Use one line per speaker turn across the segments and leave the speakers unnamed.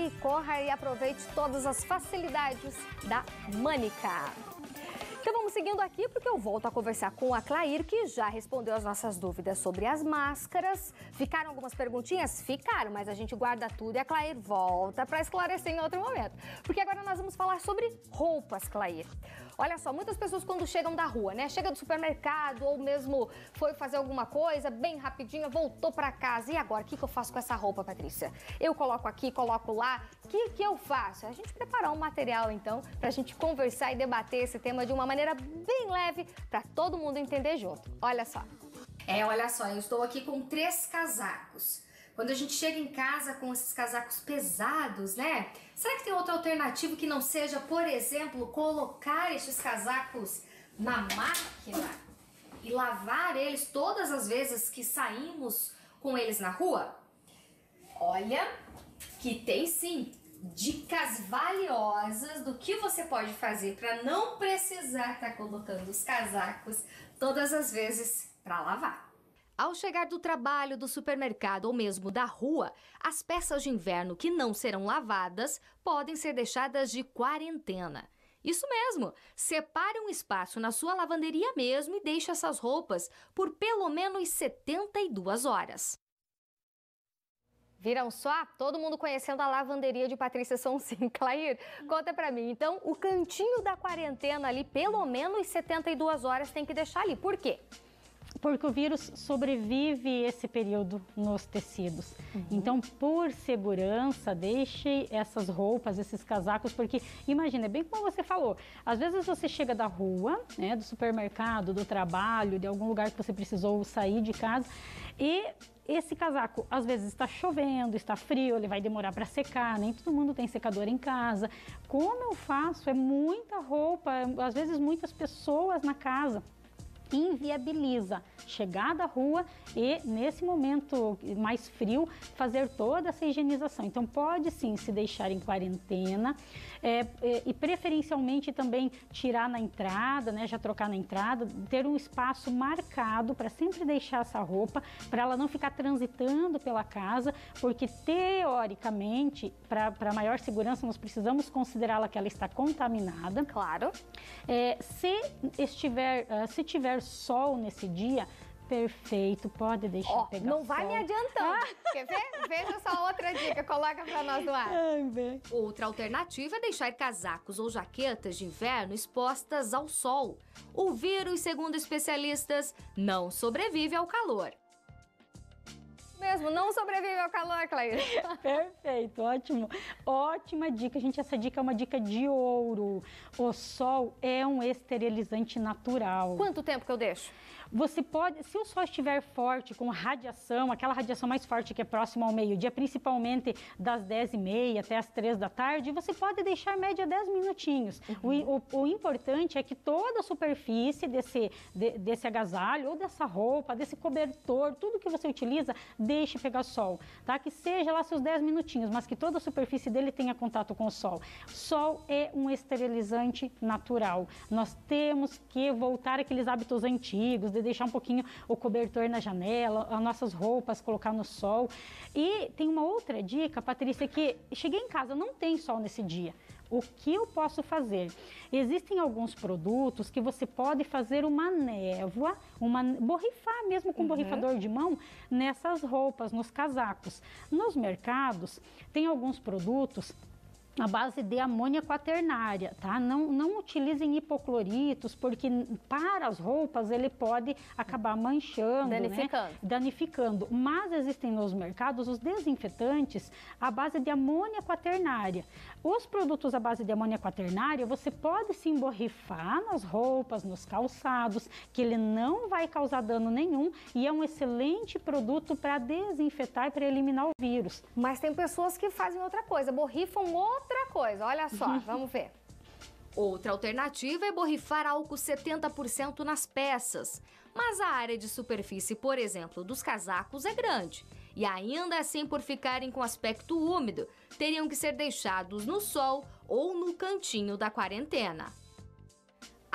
e corra e aproveite todas as facilidades da Mânica. Então vamos seguindo aqui porque eu volto a conversar com a Clair, que já respondeu as nossas dúvidas sobre as máscaras. Ficaram algumas perguntinhas? Ficaram, mas a gente guarda tudo e a Clair volta para esclarecer em outro momento. Porque agora nós vamos falar sobre roupas, Clair. Olha só, muitas pessoas quando chegam da rua, né? Chega do supermercado ou mesmo foi fazer alguma coisa, bem rapidinho, voltou para casa. E agora, o que eu faço com essa roupa, Patrícia? Eu coloco aqui, coloco lá. O que eu faço? A gente preparou um material, então, para a gente conversar e debater esse tema de uma maneira bem leve para todo mundo entender junto. Olha só. Olha só, eu estou aqui com 3 casacos. Quando a gente chega em casa com esses casacos pesados, né? Será que tem outra alternativa que não seja, por exemplo, colocar esses casacos na máquina e lavar eles todas as vezes que saímos com eles na rua? Olha que tem sim dicas valiosas do que você pode fazer para não precisar estar colocando os casacos todas as vezes para lavar. Ao chegar do trabalho, do supermercado ou mesmo da rua, as peças de inverno que não serão lavadas podem ser deixadas de quarentena. Isso mesmo, separe um espaço na sua lavanderia mesmo e deixe essas roupas por pelo menos 72 horas. Viram só? Todo mundo conhecendo a lavanderia de Patrícia Sonsin. Clair, conta pra mim. Então, o cantinho da quarentena ali, pelo menos 72 horas tem que deixar ali. Por quê?
Porque o vírus sobrevive esse período nos tecidos. Então, por segurança, deixe essas roupas, esses casacos, porque imagina, bem como você falou, às vezes você chega da rua, né, do supermercado, do trabalho, de algum lugar que você precisou sair de casa e esse casaco, às vezes está chovendo, está frio, ele vai demorar para secar, nem todo mundo tem secador em casa. Como eu faço? É muita roupa, às vezes muitas pessoas na casa. Inviabiliza chegar da rua e, nesse momento mais frio, fazer toda essa higienização. Então, pode sim se deixar em quarentena e preferencialmente também tirar na entrada, né, já trocar na entrada, ter um espaço marcado para sempre deixar essa roupa, para ela não ficar transitando pela casa, porque teoricamente, para maior segurança, nós precisamos considerá-la que ela está contaminada.
Claro.
Se tiver sol nesse dia, perfeito, pode deixar pegar
não
sol.
vai me adiantando. Quer ver? Veja só outra dica, coloca pra nós no ar.
Outra alternativa é deixar casacos ou jaquetas de inverno expostas ao sol. O vírus, segundo especialistas, não sobrevive ao calor.
Mesmo, não sobrevive ao calor, Clair.
Perfeito, ótimo. Ótima dica, gente, essa dica é uma dica de ouro. O sol é um esterilizante natural.
Quanto tempo que eu deixo?
Você pode, se o sol estiver forte, com radiação, aquela radiação mais forte que é próxima ao meio-dia, principalmente das 10h30 até as 3 da tarde, você pode deixar média 10 minutinhos. O importante é que toda a superfície desse agasalho, ou dessa roupa, desse cobertor, tudo que você utiliza, deixe pegar sol, tá? Que seja lá seus 10 minutinhos, mas que toda a superfície dele tenha contato com o sol. Sol é um esterilizante natural. Nós temos que voltar àqueles hábitos antigos, de deixar um pouquinho o cobertor na janela, as nossas roupas, colocar no sol. E tem uma outra dica, Patrícia, que cheguei em casa, não tem sol nesse dia. O que eu posso fazer? Existem alguns produtos que você pode fazer uma névoa, borrifar mesmo com borrifador de mão nessas roupas, nos casacos. Nos mercados, tem alguns produtos à base de amônia quaternária, tá? Não utilizem hipocloritos, porque para as roupas ele pode acabar manchando, danificando. Mas existem nos mercados os desinfetantes à base de amônia quaternária. Os produtos à base de amônia quaternária, você pode sim borrifar nas roupas, nos calçados, que ele não vai causar dano nenhum e é um excelente produto para desinfetar e para eliminar o vírus.
Mas tem pessoas que fazem outra coisa, borrifam outra coisa, olha só, vamos ver.
Outra alternativa é borrifar álcool 70% nas peças. Mas a área de superfície, por exemplo, dos casacos é grande. E ainda assim, por ficarem com aspecto úmido, teriam que ser deixados no sol ou no cantinho da quarentena.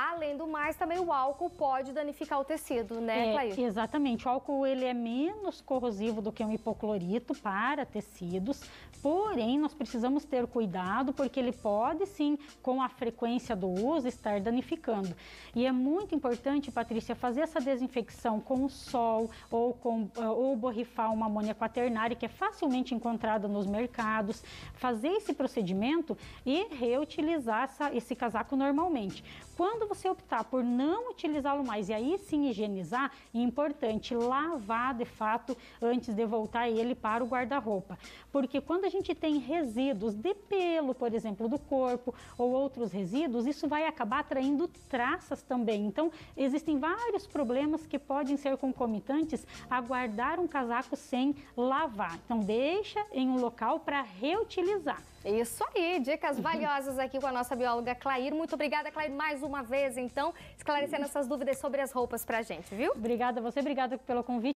Além do mais, também o álcool pode danificar o tecido, né, Clair?
Exatamente. O álcool ele é menos corrosivo do que um hipoclorito para tecidos, porém nós precisamos ter cuidado porque ele pode sim, com a frequência do uso, estar danificando. E é muito importante, Patrícia, fazer essa desinfecção com o sol ou borrifar uma amônia quaternária, que é facilmente encontrada nos mercados, fazer esse procedimento e reutilizar esse casaco normalmente. Quando você optar por não utilizá-lo mais e aí sim higienizar, é importante lavar de fato antes de voltar ele para o guarda-roupa. Porque quando a gente tem resíduos de pelo, por exemplo, do corpo ou outros resíduos, isso vai acabar atraindo traças também. Então, existem vários problemas que podem ser concomitantes a guardar um casaco sem lavar. Então, deixa em um local para reutilizar.
Isso aí, dicas valiosas aqui com a nossa bióloga Clair. Muito obrigada, Clair, mais uma vez, então, esclarecendo essas dúvidas sobre as roupas pra gente, viu?
Obrigada a você, obrigada pelo convite.